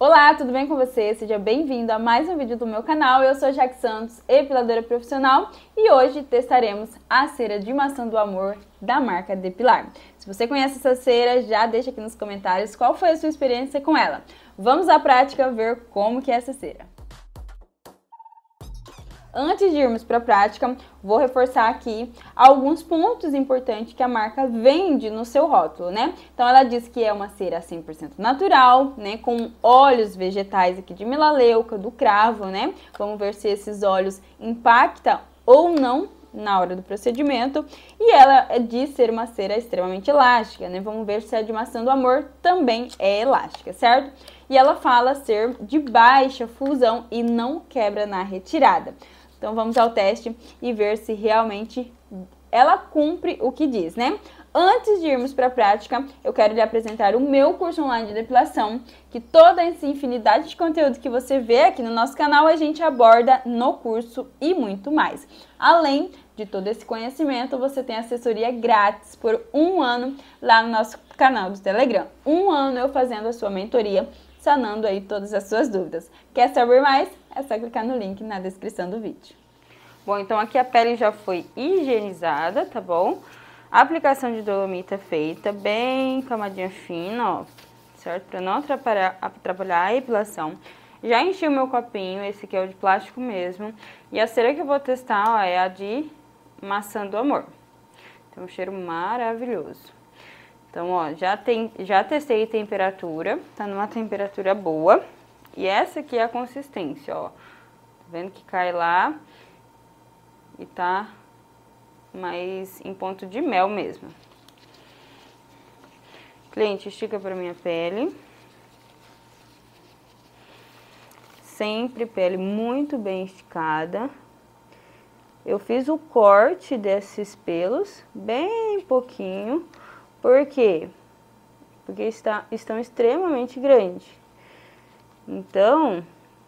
Olá, tudo bem com você? Seja bem-vindo a mais um vídeo do meu canal. Eu sou a Jaque Santos, epiladora profissional, e hoje testaremos a cera de maçã do amor da marca Depilar. Se você conhece essa cera, já deixa aqui nos comentários qual foi a sua experiência com ela. Vamos à prática ver como que é essa cera. Antes de irmos para a prática, vou reforçar aqui alguns pontos importantes que a marca vende no seu rótulo, né? Então ela diz que é uma cera 100% natural, né? Com óleos vegetais aqui de melaleuca, do cravo, né? Vamos ver se esses óleos impactam ou não na hora do procedimento. E ela diz ser uma cera extremamente elástica, né? Vamos ver se a de maçã do amor também é elástica, certo? E ela fala ser de baixa fusão e não quebra na retirada. Então vamos ao teste e ver se realmente ela cumpre o que diz, né? Antes de irmos para a prática, eu quero lhe apresentar o meu curso online de depilação, que toda essa infinidade de conteúdo que você vê aqui no nosso canal, a gente aborda no curso e muito mais. Além de todo esse conhecimento, você tem assessoria grátis por 1 ano lá no nosso canal do Telegram. 1 ano eu fazendo a sua mentoria, sanando aí todas as suas dúvidas. Quer saber mais? É só clicar no link na descrição do vídeo. Bom, então aqui a pele já foi higienizada, tá bom? A aplicação de dolomita feita, bem camadinha fina, ó, certo? Pra não atrapalhar a epilação. Já enchi o meu copinho, esse aqui é o de plástico mesmo. E a cera que eu vou testar, ó, é a de maçã do amor. Tem um cheiro maravilhoso. Então, ó, já testei temperatura, tá numa temperatura boa. E essa aqui é a consistência, ó. Tá vendo que cai lá e tá mais em ponto de mel mesmo. Cliente, estica pra minha pele. Sempre pele muito bem esticada. Eu fiz o corte desses pelos, bem pouquinho. Por quê? Porque estão extremamente grandes. Então,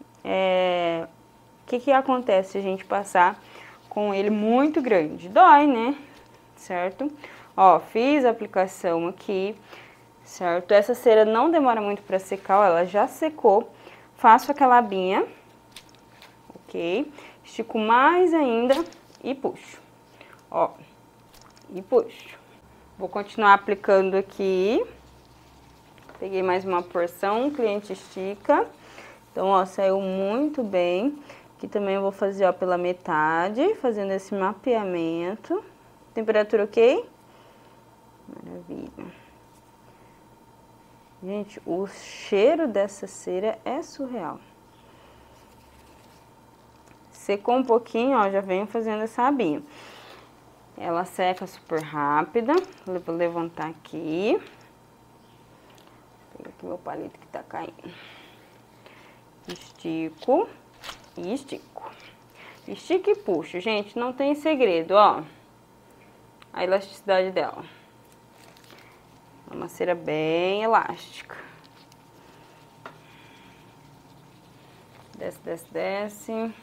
o que acontece se a gente passar com ele muito grande? Dói, né? Certo? Ó, fiz a aplicação aqui, certo? Essa cera não demora muito pra secar, ó, ela já secou. Faço aquela abinha, ok? Estico mais ainda e puxo, ó, e puxo. Vou continuar aplicando aqui. Peguei mais uma porção, o cliente estica. Então, ó, saiu muito bem. Aqui também eu vou fazer, ó, pela metade, fazendo esse mapeamento. Temperatura ok? Maravilha. Gente, o cheiro dessa cera é surreal. Secou um pouquinho, ó, já venho fazendo essa abinha. Ela seca super rápida. Vou levantar aqui. Pega aqui meu palito que tá caindo. Estico e estico. Estico e puxo, gente, não tem segredo, ó. A elasticidade dela. É uma cera bem elástica. Desce, desce, desce.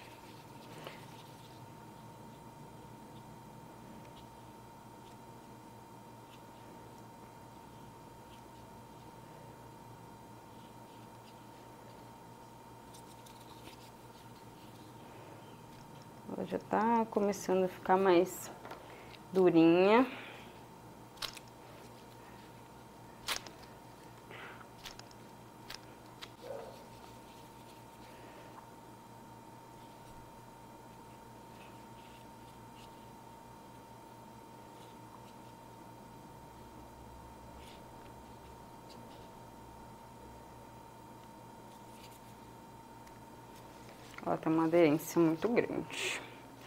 Ela já tá começando a ficar mais durinha. Ela tem uma aderência muito grande.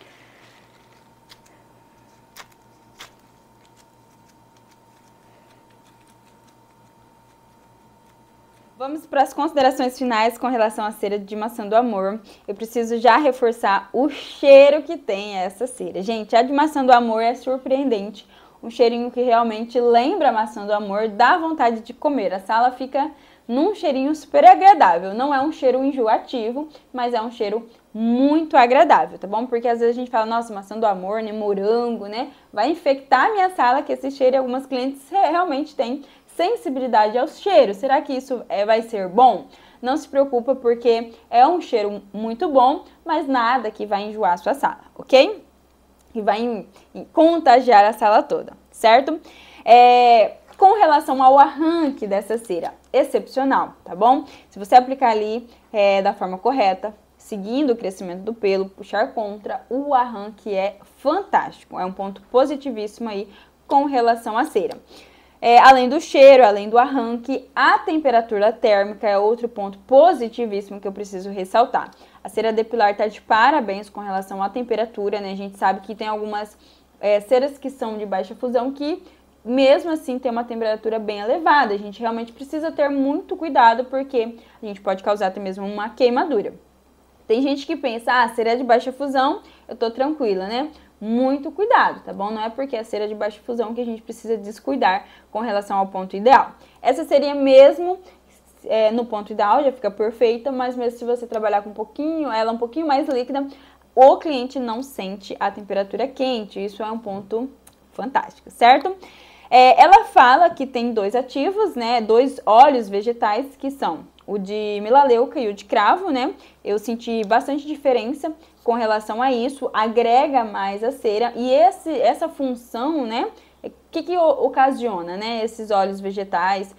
Vamos para as considerações finais com relação à cera de maçã do amor. Eu preciso já reforçar o cheiro que tem essa cera. Gente, a de maçã do amor é surpreendente. Um cheirinho que realmente lembra a maçã do amor, dá vontade de comer. A sala fica num cheirinho super agradável. Não é um cheiro enjoativo, mas é um cheiro muito agradável, tá bom? Porque às vezes a gente fala, nossa, maçã do amor, né, morango, né? Vai infectar a minha sala, que esse cheiro algumas clientes realmente têm sensibilidade aos cheiros. Será que isso vai ser bom? não se preocupa porque é um cheiro muito bom, mas nada que vai enjoar a sua sala, ok? Que vai contagiar a sala toda, certo? Com relação ao arranque dessa cera, excepcional, tá bom? Se você aplicar ali da forma correta, seguindo o crescimento do pelo, puxar contra, o arranque é fantástico. É um ponto positivíssimo aí com relação à cera. Além do cheiro, além do arranque, a temperatura térmica é outro ponto positivíssimo que eu preciso ressaltar. A cera depilar está de parabéns com relação à temperatura, né? A gente sabe que tem algumas ceras que são de baixa fusão que, mesmo assim, tem uma temperatura bem elevada. A gente realmente precisa ter muito cuidado porque a gente pode causar até mesmo uma queimadura. Tem gente que pensa, cera é de baixa fusão, eu tô tranquila, né? Muito cuidado, tá bom? Não é porque é cera de baixa fusão que a gente precisa descuidar com relação ao ponto ideal. Essa seria mesmo no ponto ideal, já fica perfeita, mas mesmo se você trabalhar com ela um pouquinho mais líquida, o cliente não sente a temperatura quente. Isso é um ponto fantástico, certo? Ela fala que tem 2 ativos, né? 2 óleos vegetais que são o de melaleuca e o de cravo, né? Eu senti bastante diferença com relação a isso, agrega mais a cera e essa função, né? O que ocasiona, né? Esses óleos vegetais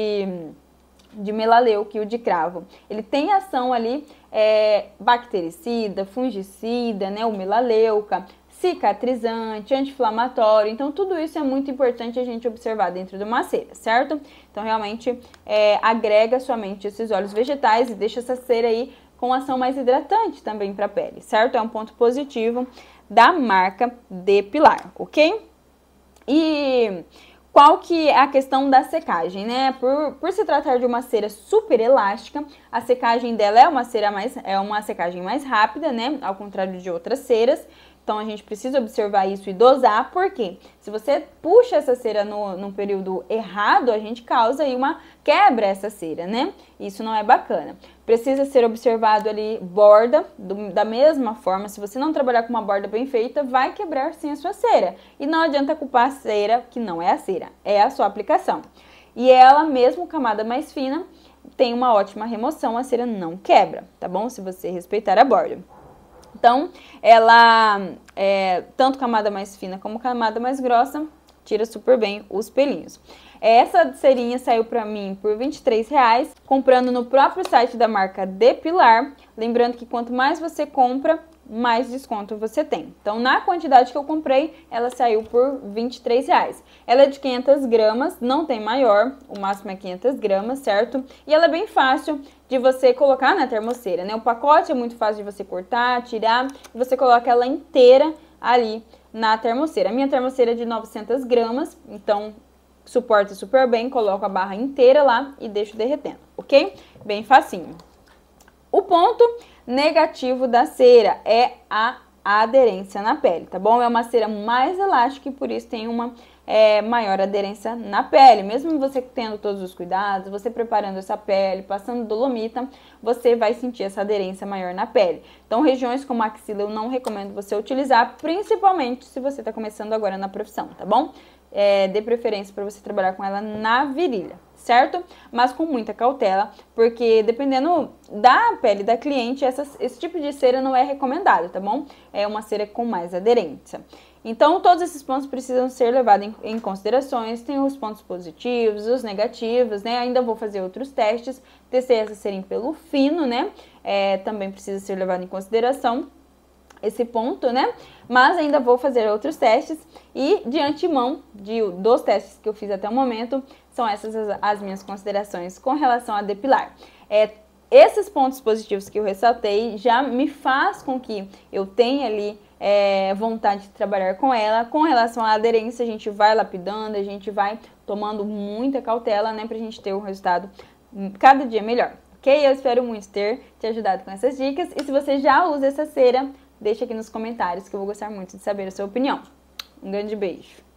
de melaleuca e o de cravo. Ele tem ação ali bactericida, fungicida, né? O melaleuca, cicatrizante, anti-inflamatório. Então, tudo isso é muito importante a gente observar dentro de uma cera, certo? Então, realmente, agrega somente esses óleos vegetais e deixa essa cera aí com ação mais hidratante também para a pele, certo? É um ponto positivo da marca Depilar, ok? E qual que é a questão da secagem, né? Por se tratar de uma cera super elástica, a secagem dela é uma secagem mais rápida, né? Ao contrário de outras ceras. Então, a gente precisa observar isso e dosar, porque se você puxa essa cera no período errado, a gente causa aí quebra essa cera, né? Isso não é bacana. Precisa ser observado ali borda, da mesma forma, se você não trabalhar com uma borda bem feita, vai quebrar sim a sua cera. E não adianta culpar a cera, que não é a cera, é a sua aplicação. E ela, mesmo camada mais fina, tem uma ótima remoção, a cera não quebra, tá bom? Se você respeitar a borda. Então, ela, tanto camada mais fina como camada mais grossa, tira super bem os pelinhos. Essa cerinha saiu pra mim por R$23, comprando no próprio site da marca Depilar. Lembrando que quanto mais você compra, mais desconto você tem. Então, na quantidade que eu comprei, ela saiu por R$23. Ela é de 500 gramas, não tem maior, o máximo é 500 gramas, certo? E ela é bem fácil de você colocar na termoceira, né? O pacote é muito fácil de você cortar, tirar, e você coloca ela inteira ali na termoceira. A minha termoceira é de 900 gramas, então suporta super bem, coloco a barra inteira lá e deixo derretendo, ok? Bem facinho. O ponto negativo da cera é a aderência na pele, tá bom? É uma cera mais elástica e por isso tem uma maior aderência na pele. Mesmo você tendo todos os cuidados, você preparando essa pele, passando dolomita, você vai sentir essa aderência maior na pele. Então, regiões como a axila eu não recomendo você utilizar, principalmente se você está começando agora na profissão, tá bom? Dê preferência para você trabalhar com ela na virilha, certo? Mas com muita cautela, porque dependendo da pele da cliente, esse tipo de cera não é recomendado, tá bom? É uma cera com mais aderência. Então, todos esses pontos precisam ser levados em considerações. Tem os pontos positivos, os negativos, né? Ainda vou fazer outros testes. Testei essa cera em pelo fino, né? Também precisa ser levado em consideração esse ponto, né? Mas ainda vou fazer outros testes e de antemão, dos testes que eu fiz até o momento, são essas as minhas considerações com relação a depilar. Esses pontos positivos que eu ressaltei já me faz com que eu tenha ali vontade de trabalhar com ela. Com relação à aderência, a gente vai lapidando, a gente vai tomando muita cautela, né? Pra gente ter um resultado cada dia melhor, ok? Eu espero muito ter te ajudado com essas dicas. E se você já usa essa cera, deixa aqui nos comentários que eu vou gostar muito de saber a sua opinião. Um grande beijo!